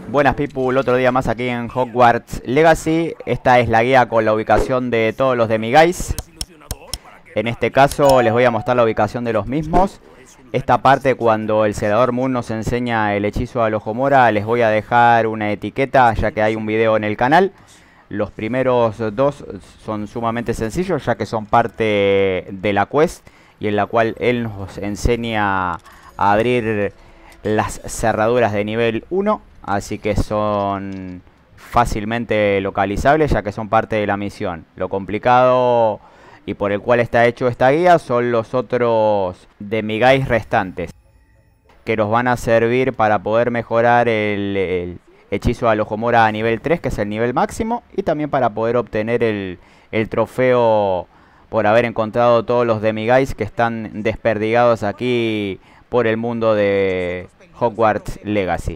Buenas people, otro día más aquí en Hogwarts Legacy. Esta es la guía con la ubicación de todos los Demiguise. En este caso les voy a mostrar la ubicación de los mismos. Esta parte, cuando el Celador Moon nos enseña el hechizo a Alohomora, les voy a dejar una etiqueta ya que hay un video en el canal. Los primeros dos son sumamente sencillos ya que son parte de la quest y en la cual él nos enseña a abrir las cerraduras de nivel 1. Así que son fácilmente localizables ya que son parte de la misión. Lo complicado y por el cual está hecho esta guía son los otros Demiguise restantes, que nos van a servir para poder mejorar el hechizo de Alohomora a nivel 3, que es el nivel máximo, y también para poder obtener el trofeo por haber encontrado todos los Demiguise que están desperdigados aquí por el mundo de Hogwarts Legacy.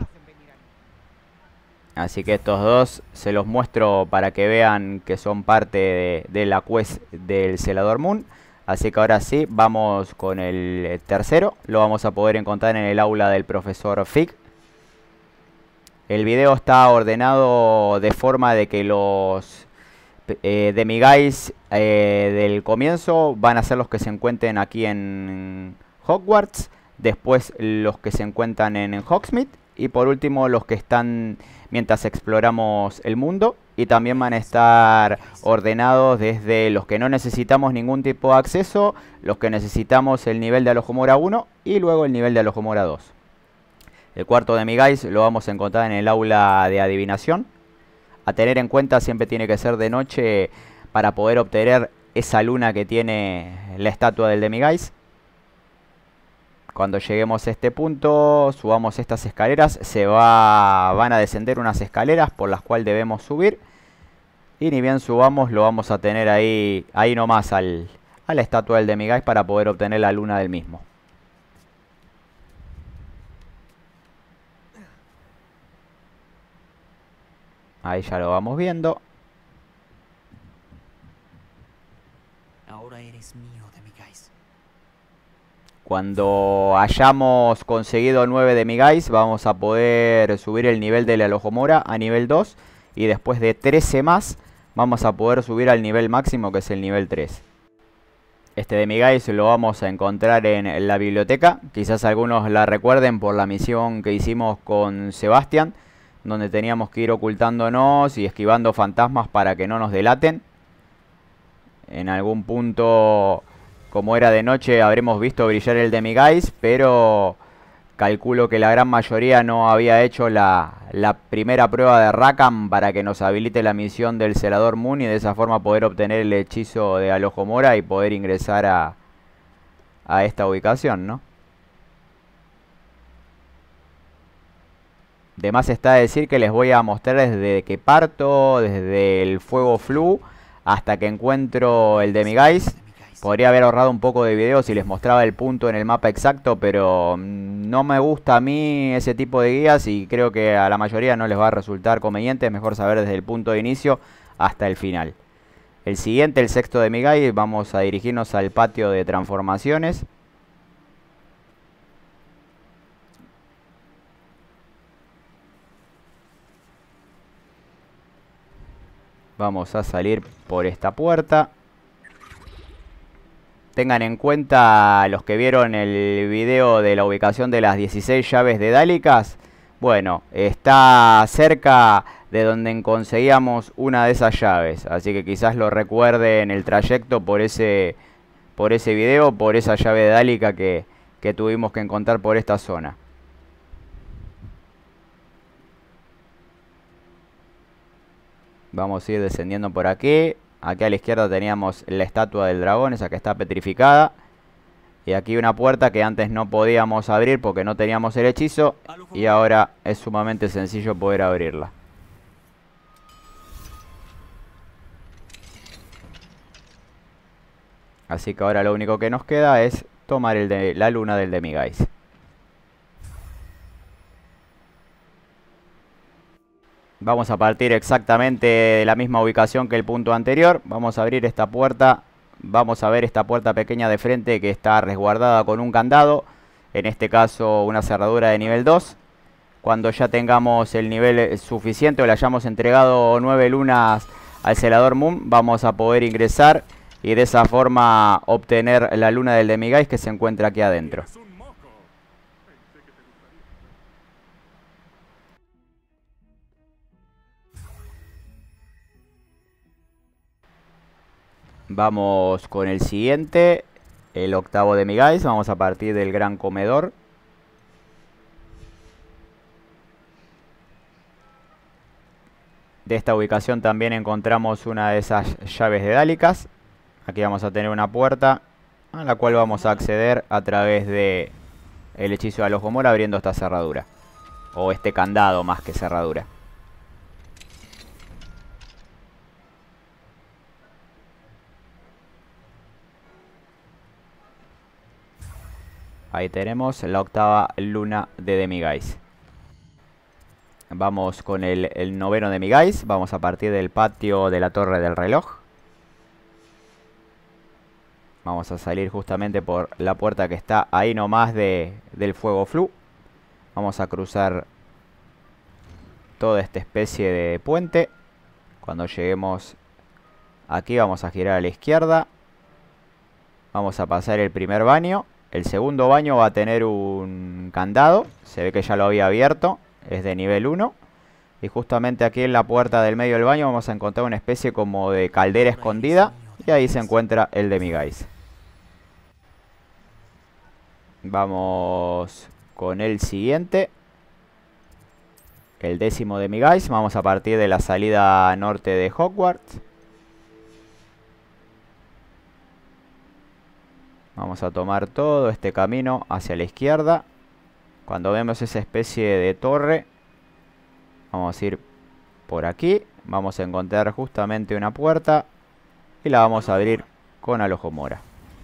Así que estos dos se los muestro para que vean que son parte de la quest del Celador Moon. Así que ahora sí, vamos con el tercero. Lo vamos a poder encontrar en el aula del profesor Fig. El video está ordenado de forma de que los Demiguise del comienzo van a ser los que se encuentren aquí en Hogwarts. Después los que se encuentran en Hogsmeade. Y por último los que están mientras exploramos el mundo. Y también van a estar ordenados desde los que no necesitamos ningún tipo de acceso, los que necesitamos el nivel de Alohomora 1 y luego el nivel de Alohomora 2. El cuarto Demiguise lo vamos a encontrar en el aula de adivinación. A tener en cuenta, siempre tiene que ser de noche para poder obtener esa luna que tiene la estatua del Demiguise. Cuando lleguemos a este punto, subamos estas escaleras, van a descender unas escaleras por las cuales debemos subir. Y ni bien subamos, lo vamos a tener ahí nomás a la estatua del Demiguise para poder obtener la luna del mismo. Ahí ya lo vamos viendo. Ahora eres mío, Demiguise. Cuando hayamos conseguido 9 Demiguise, vamos a poder subir el nivel de la Alohomora a nivel 2. Y después de 13 más, vamos a poder subir al nivel máximo, que es el nivel 3. Este Demiguise lo vamos a encontrar en la biblioteca. Quizás algunos la recuerden por la misión que hicimos con Sebastian, donde teníamos que ir ocultándonos y esquivando fantasmas para que no nos delaten. En algún punto, como era de noche, habremos visto brillar el Demiguise, pero calculo que la gran mayoría no había hecho la primera prueba de Rackham para que nos habilite la misión del Celador Moon y de esa forma poder obtener el hechizo de Alohomora y poder ingresar a esta ubicación, ¿no? De más está decir que les voy a mostrar desde que parto, desde el fuego flu hasta que encuentro el Demiguise. Podría haber ahorrado un poco de video si les mostraba el punto en el mapa exacto, pero no me gusta a mí ese tipo de guías y creo que a la mayoría no les va a resultar conveniente. Es mejor saber desde el punto de inicio hasta el final. El siguiente, el sexto Demiguise, vamos a dirigirnos al patio de transformaciones. Vamos a salir por esta puerta. Tengan en cuenta los que vieron el video de la ubicación de las 16 llaves de Dálicas. Bueno, está cerca de donde conseguíamos una de esas llaves. Así que quizás lo recuerden el trayecto por ese video, por esa llave de Dálica que tuvimos que encontrar por esta zona. Vamos a ir descendiendo por aquí. Aquí a la izquierda teníamos la estatua del dragón, esa que está petrificada. Y aquí una puerta que antes no podíamos abrir porque no teníamos el hechizo. Y ahora es sumamente sencillo poder abrirla. Así que ahora lo único que nos queda es tomar la luna del Demiguise. Vamos a partir exactamente de la misma ubicación que el punto anterior. Vamos a abrir esta puerta. Vamos a ver esta puerta pequeña de frente que está resguardada con un candado. En este caso una cerradura de nivel 2. cuando ya tengamos el nivel suficiente o le hayamos entregado 9 lunas al Celador Moon, vamos a poder ingresar y de esa forma obtener la luna del Demiguise que se encuentra aquí adentro. Vamos con el siguiente, el octavo Demiguise. Vamos a partir del gran comedor. De esta ubicación también encontramos una de esas llaves de Dálicas. Aquí vamos a tener una puerta a la cual vamos a acceder a través de el hechizo de Alojomora abriendo esta cerradura. O este candado más que cerradura. Ahí tenemos la octava luna de Demiguise. Vamos con el noveno Demiguise. Vamos a partir del patio de la torre del reloj. Vamos a salir justamente por la puerta que está ahí nomás del fuego flu. Vamos a cruzar toda esta especie de puente. Cuando lleguemos aquí vamos a girar a la izquierda. Vamos a pasar el primer baño. El segundo baño va a tener un candado. Se ve que ya lo había abierto. Es de nivel 1. Y justamente aquí en la puerta del medio del baño vamos a encontrar una especie como de caldera escondida. Y ahí se encuentra el Demiguise. Vamos con el siguiente. El décimo Demiguise. Vamos a partir de la salida norte de Hogwarts. Vamos a tomar todo este camino hacia la izquierda. Cuando vemos esa especie de torre, vamos a ir por aquí. Vamos a encontrar justamente una puerta y la vamos a abrir con Alojomora.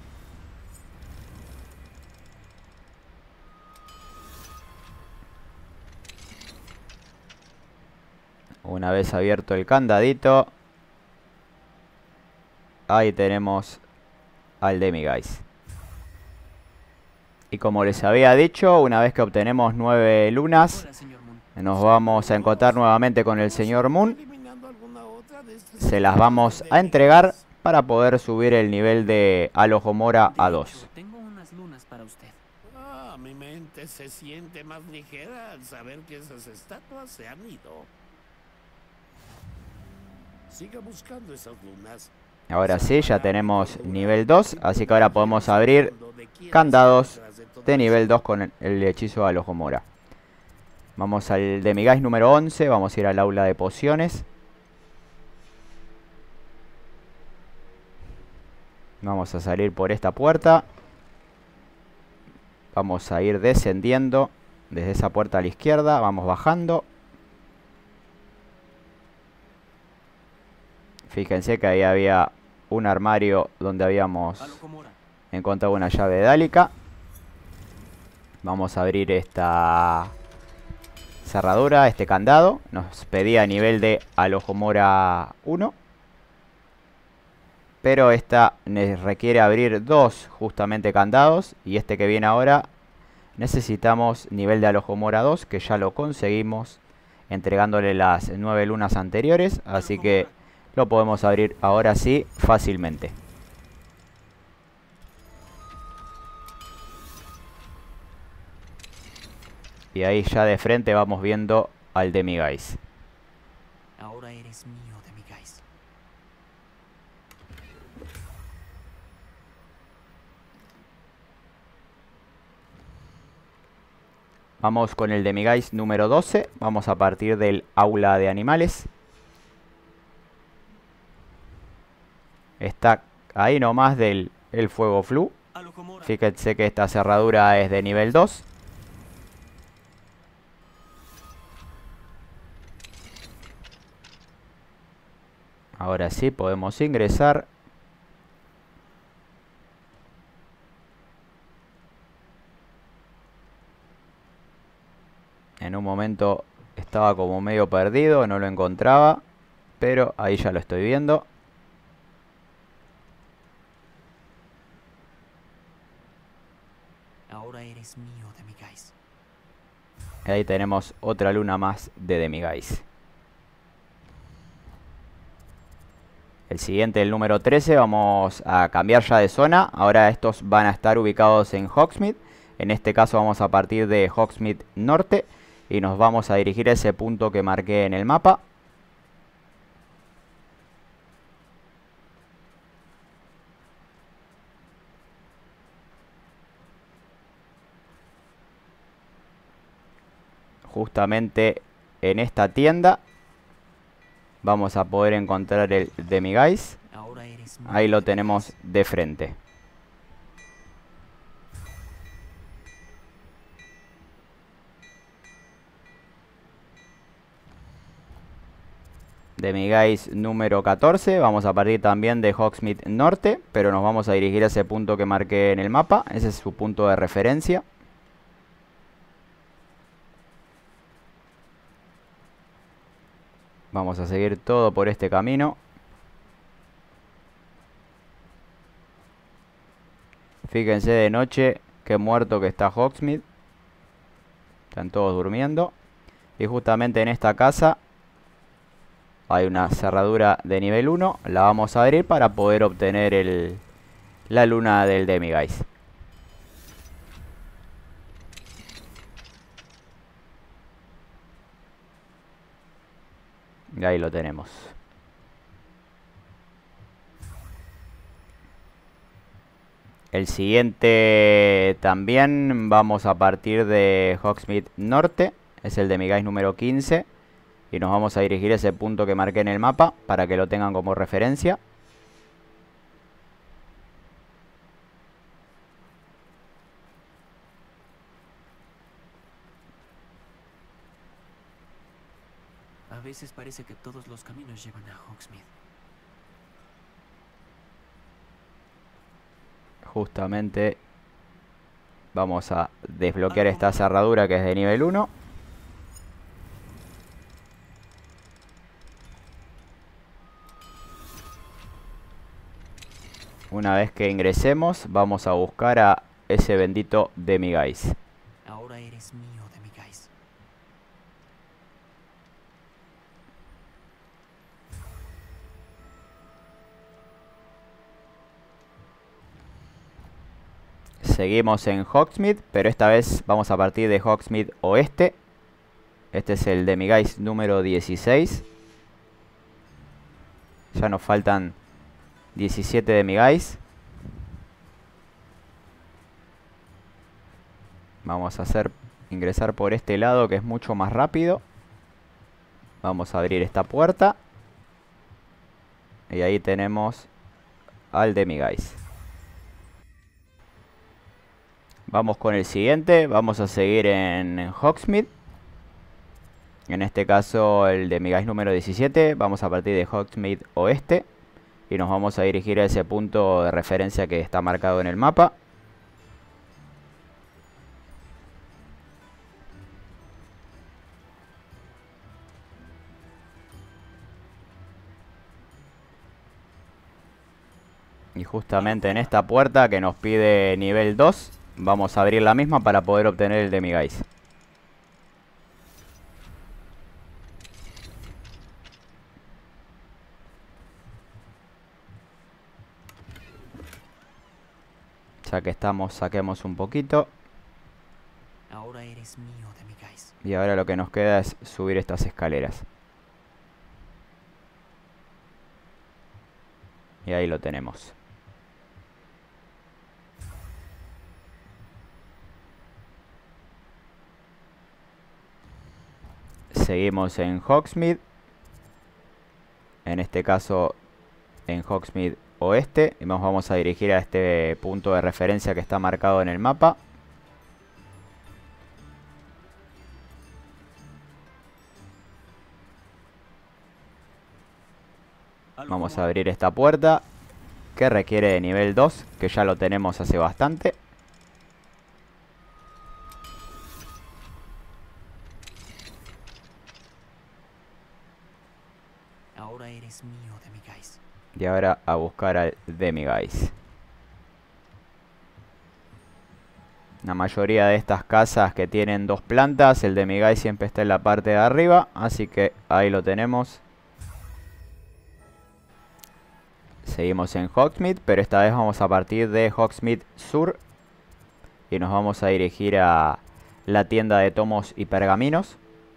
Una vez abierto el candadito, ahí tenemos al Demiguise. Y como les había dicho, una vez que obtenemos 9 lunas, nos vamos a encontrar nuevamente con el señor Moon. Se las vamos a entregar para poder subir el nivel de Alojomora a 2. Tengo unas lunas para usted. Ah, mi mente se siente más ligera al saber que esas estatuas se han ido. Siga buscando esas lunas. Ahora sí, ya tenemos nivel 2, así que ahora podemos abrir candados de nivel 2 con el hechizo de Alojomora. Vamos al Demiguise número 11, vamos a ir al aula de pociones. Vamos a salir por esta puerta. Vamos a ir descendiendo desde esa puerta a la izquierda, vamos bajando. Fíjense que ahí había un armario donde habíamos encontrado una llave de Dálica. Vamos a abrir esta cerradura, este candado. Nos pedía nivel de Alojomora 1. Pero esta requiere abrir 2 justamente candados. Y este que viene ahora necesitamos nivel de Alojomora 2, que ya lo conseguimos entregándole las 9 lunas anteriores. Así que lo podemos abrir ahora sí fácilmente. Y ahí ya de frente vamos viendo al Demiguise. Ahora eres mío, Demiguise. Vamos con el Demiguise número 12. Vamos a partir del aula de animales. Está ahí nomás del fuego flu. Fíjense que esta cerradura es de nivel 2. Ahora sí podemos ingresar. En un momento estaba como medio perdido, no lo encontraba, pero ahí ya lo estoy viendo. Ahora eres mío, Demiguise. Y ahí tenemos otra luna más de Demiguise. El siguiente, el número 13, vamos a cambiar ya de zona. Ahora estos van a estar ubicados en Hogsmeade. En este caso vamos a partir de Hogsmeade Norte y nos vamos a dirigir a ese punto que marqué en el mapa. Justamente en esta tienda vamos a poder encontrar el Demiguise. Ahora eres mío Ahí lo de tenemos Demiguise. de frente. Demiguise número 14. Vamos a partir también de Hogsmeade Norte, pero nos vamos a dirigir a ese punto que marqué en el mapa. Ese es su punto de referencia. Vamos a seguir todo por este camino. Fíjense de noche qué muerto que está Hogsmeade. Están todos durmiendo. Y justamente en esta casa hay una cerradura de nivel 1. La vamos a abrir para poder obtener la luna del Demiguise. Y ahí lo tenemos. El siguiente también vamos a partir de Hogsmeade Norte. Es el Demiguise número 15. Y nos vamos a dirigir a ese punto que marqué en el mapa para que lo tengan como referencia. A veces parece que todos los caminos llevan a Hogsmeade. Justamente vamos a desbloquear esta cerradura que es de nivel 1. Una vez que ingresemos, vamos a buscar a ese bendito Demiguise. Ahora eres mío, Demiguise. Seguimos en Hogsmeade, pero esta vez vamos a partir de Hogsmeade Oeste. Este es el Demiguise número 16. Ya nos faltan 17 Demiguise. Vamos a ingresar por este lado que es mucho más rápido. Vamos a abrir esta puerta. Y ahí tenemos al Demiguise. Vamos con el siguiente. Vamos a seguir en Hogsmeade. En este caso el Demiguise número 17. Vamos a partir de Hogsmeade Oeste. Y nos vamos a dirigir a ese punto de referencia que está marcado en el mapa. Y justamente en esta puerta que nos pide nivel 2, vamos a abrir la misma para poder obtener el Demiguise. Ya que estamos, saquemos un poquito. Ahora eres mío, Demiguise. Y ahora lo que nos queda es subir estas escaleras. Y ahí lo tenemos. Seguimos en Hogsmeade. En este caso en Hogsmeade Oeste. Y nos vamos a dirigir a este punto de referencia que está marcado en el mapa. Vamos a abrir esta puerta que requiere de nivel 2, que ya lo tenemos hace bastante. Ahora eres mío, Demiguise. Y ahora a buscar al Demiguise. La mayoría de estas casas que tienen 2 plantas, el Demiguise siempre está en la parte de arriba, así que ahí lo tenemos. Seguimos en Hogsmeade, pero esta vez vamos a partir de Hogsmeade Sur y nos vamos a dirigir a la tienda de tomos y pergaminos.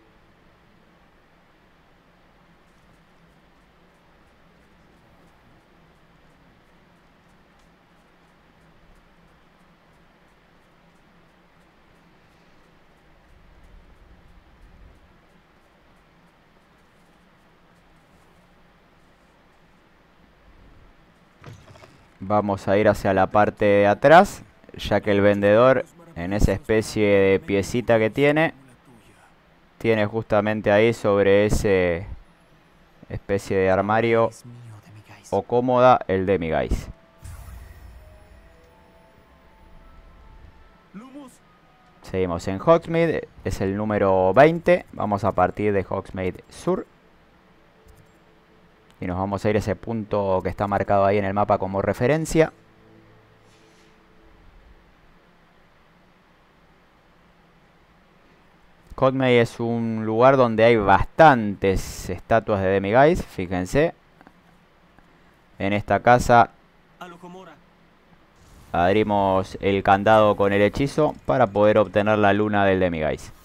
Vamos a ir hacia la parte de atrás, ya que el vendedor, en esa especie de piecita que tiene justamente ahí sobre ese especie de armario Es mío, Demiguise. o cómoda el Demiguise. Lumus. Seguimos en Hogsmeade, es el número 20. Vamos a partir de Hogsmeade Sur. Y nos vamos a ir a ese punto que está marcado ahí en el mapa como referencia. Hogsmeade es un lugar donde hay bastantes estatuas de Demiguise, fíjense. En esta casa Alohomora. abrimos el candado con el hechizo para poder obtener la luna del Demiguise.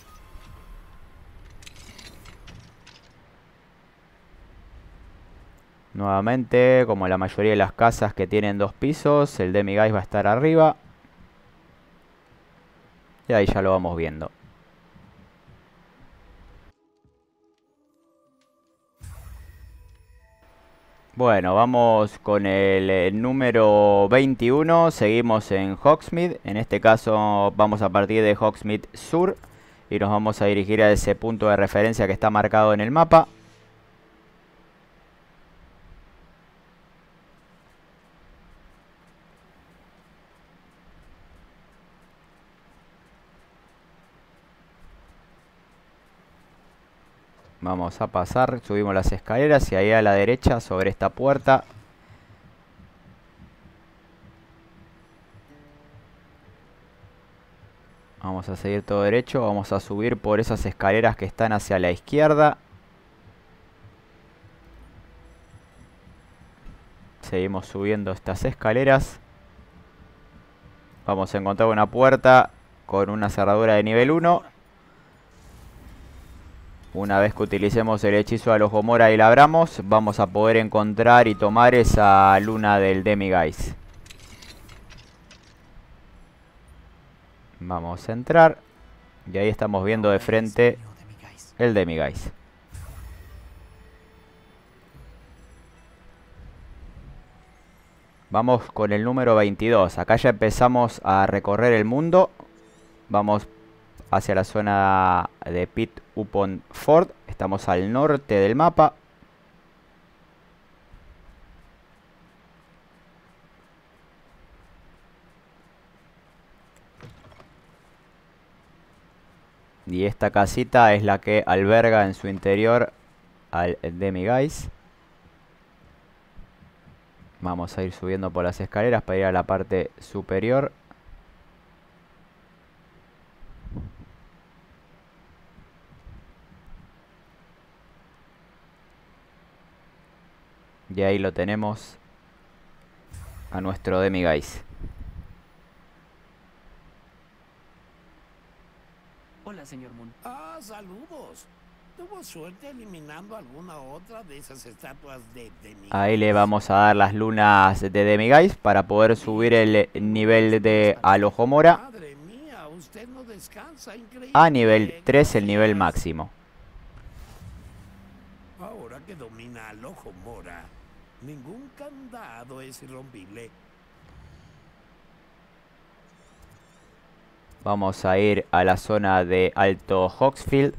Nuevamente, como la mayoría de las casas que tienen 2 pisos, el Demiguise va a estar arriba. Y ahí ya lo vamos viendo. Bueno, vamos con el número 21. Seguimos en Hogsmeade. En este caso vamos a partir de Hogsmeade Sur. Y nos vamos a dirigir a ese punto de referencia que está marcado en el mapa. Vamos a pasar, subimos las escaleras y ahí a la derecha sobre esta puerta vamos a seguir todo derecho, vamos a subir por esas escaleras que están hacia la izquierda. Seguimos subiendo estas escaleras. Vamos a encontrar una puerta con una cerradura de nivel 1. Una vez que utilicemos el hechizo de Alohomora y la abramos, vamos a poder encontrar y tomar esa luna del Demiguise. Vamos a entrar. Y ahí estamos viendo de frente Es mío, Demiguise. el Demiguise. Vamos con el número 22. Acá ya empezamos a recorrer el mundo. Vamos hacia la zona de Pit Upon Ford. Estamos al norte del mapa. Y esta casita es la que alberga en su interior al Demiguise. Vamos a ir subiendo por las escaleras para ir a la parte superior. Y ahí lo tenemos a nuestro Demiguise. Hola, señor Moon. Ah, saludos. ¿Tuvo suerte eliminando alguna otra de esas estatuas de mi... Ahí le vamos a dar las lunas de Demiguise para poder subir el nivel de Alohomora Madre mía, usted no descansa, increíble. a nivel 3, el nivel máximo. Ahora que domina Alohomora, ningún candado es irrompible. Vamos a ir a la zona de Alto Hogsfield.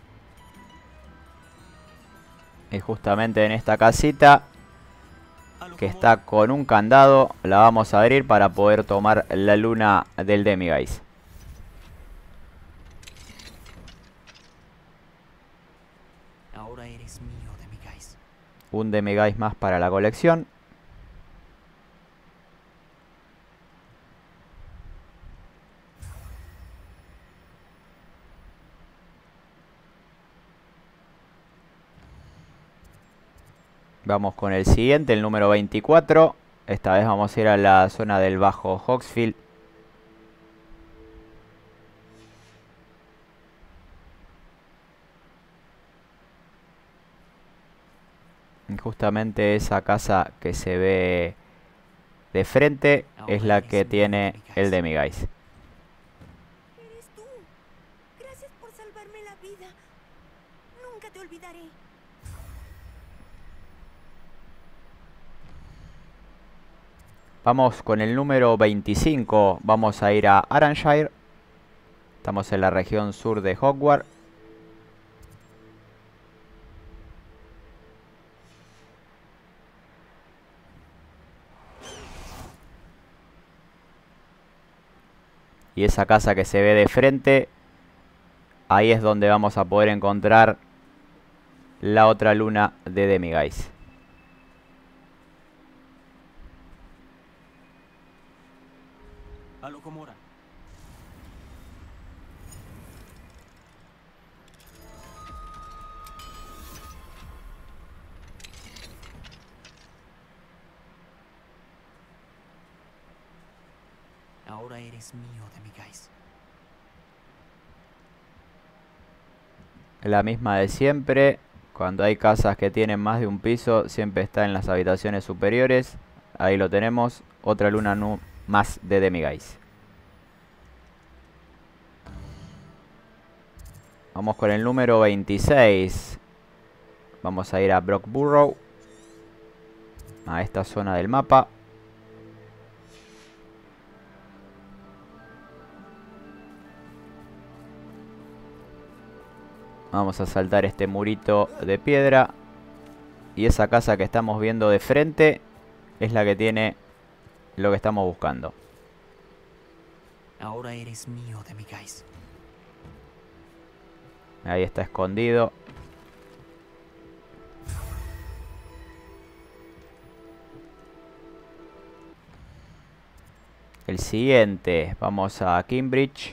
Y justamente en esta casita que está con un candado. La vamos a abrir para poder tomar la luna del Demiguise. Ahora eres mío, Demiguise. Un Demiguise más para la colección. Vamos con el siguiente, el número 24. Esta vez vamos a ir a la zona del Bajo Hogsfield. Y justamente esa casa que se ve de frente es la que tiene el Demiguise. Eres tú. Gracias por salvarme la vida. Nunca te olvidaré. Vamos con el número 25. Vamos a ir a Arranshire. Estamos en la región sur de Hogwarts. Y esa casa que se ve de frente, ahí es donde vamos a poder encontrar la otra luna de Demiguise. Alohomora. Ahora eres mío, Demiguise. La misma de siempre. Cuando hay casas que tienen más de un piso, siempre está en las habitaciones superiores. Ahí lo tenemos. Otra luna más de Demiguise. Vamos con el número 26. Vamos a ir a Brockburrow, a esta zona del mapa. Vamos a saltar este murito de piedra. Y esa casa que estamos viendo de frente es la que tiene lo que estamos buscando. Ahora eres mío, Demiguise. Ahí está escondido. El siguiente, vamos a Cambridge.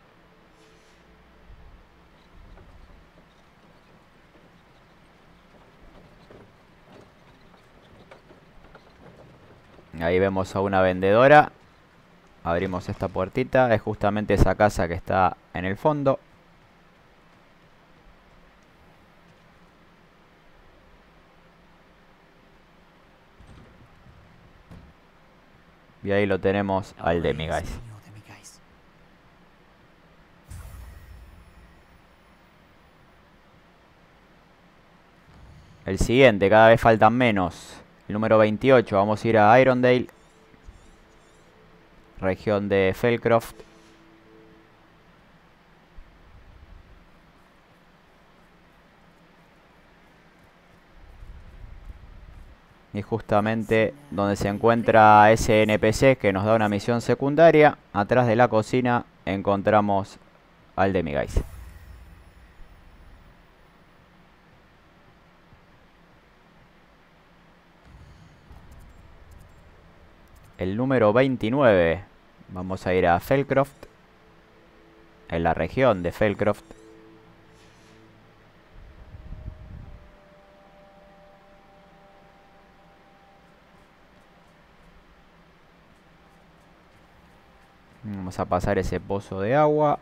Ahí vemos a una vendedora. Abrimos esta puertita. Es justamente esa casa que está en el fondo. Y ahí lo tenemos al Demiguise. El siguiente, cada vez faltan menos. El número 28, vamos a ir a Irondale, región de Felcroft. Y justamente donde se encuentra ese NPC que nos da una misión secundaria, atrás de la cocina encontramos al Demiguise. El número 29, vamos a ir a Felcroft, en la región de Felcroft. Vamos a pasar ese pozo de agua.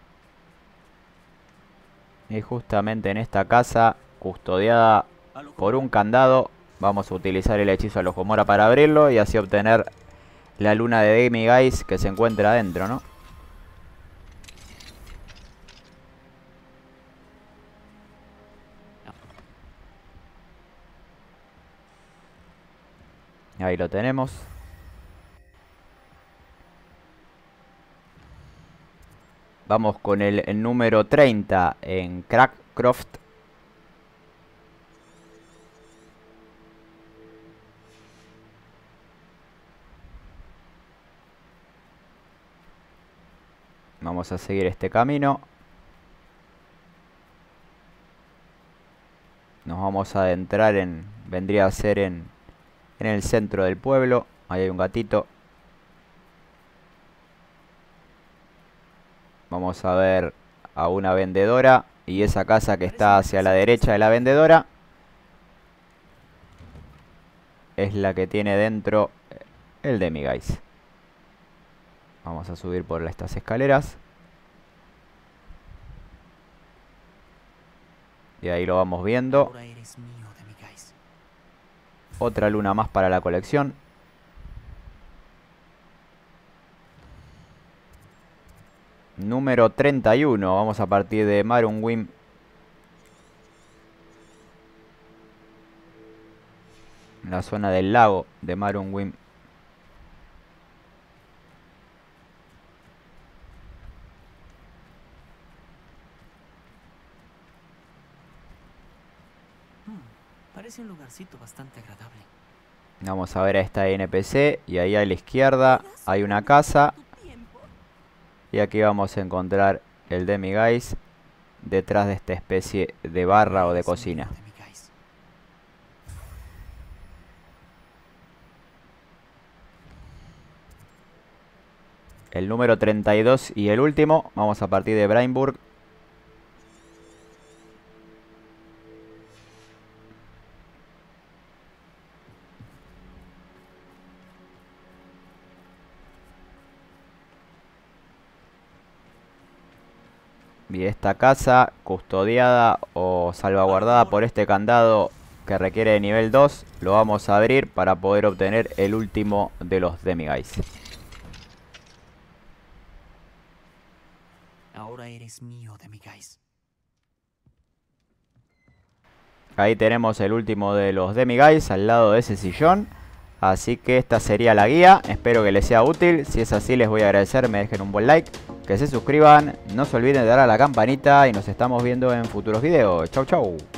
Y justamente en esta casa, custodiada por un candado, vamos a utilizar el hechizo Alohomora para abrirlo y así obtener la luna de Demiguise que se encuentra adentro, ¿no? Ahí lo tenemos. Vamos con el número 30 en Crackcroft. Vamos a seguir este camino. Nos vamos a adentrar en... vendría a ser en el centro del pueblo. Ahí hay un gatito. Vamos a ver a una vendedora. Y esa casa que está hacia la derecha de la vendedora es la que tiene dentro el Demiguise. Vamos a subir por estas escaleras. Y ahí lo vamos viendo. Ahora eres mío, Demiguise. Otra luna más para la colección. Número 31. Vamos a partir de Marunwim. La zona del lago de Marunwim. Parece un lugarcito bastante agradable. Vamos a ver a esta NPC. Y ahí a la izquierda hay una casa. Y aquí vamos a encontrar el Demiguise detrás de esta especie de barra o de cocina. El número 32 y el último. Vamos a partir de Brainburg. Y esta casa, custodiada o salvaguardada por este candado que requiere de nivel 2, lo vamos a abrir para poder obtener el último de los Demiguise. Ahora eres mío, Demiguise. Ahí tenemos el último de los Demiguise al lado de ese sillón. Así que esta sería la guía. Espero que les sea útil. Si es así, les voy a agradecer. Me dejen un buen like. Que se suscriban. No se olviden de dar a la campanita. Y nos estamos viendo en futuros videos. Chau, chau.